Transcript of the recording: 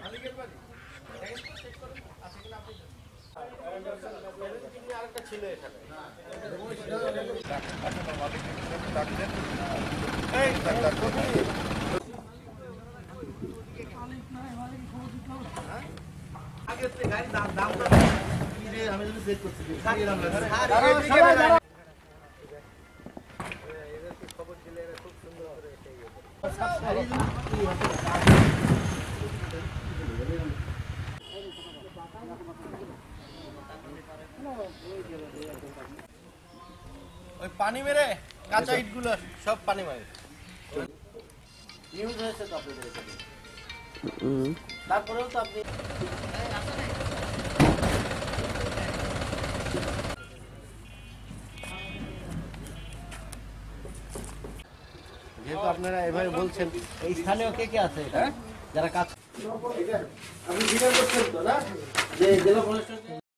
ওই পানি মেরে কাঁচা ইটগুলো সব পানি মারে নিউজ হয়েছে তো আপনাদের এখানে। তারপরেও তো আপনি যেহেতু আপনারা এভাবে বলছেন, এই স্থানীয় কে কে আছে যারা কাজ আপনি করছেন তো না যে জেলা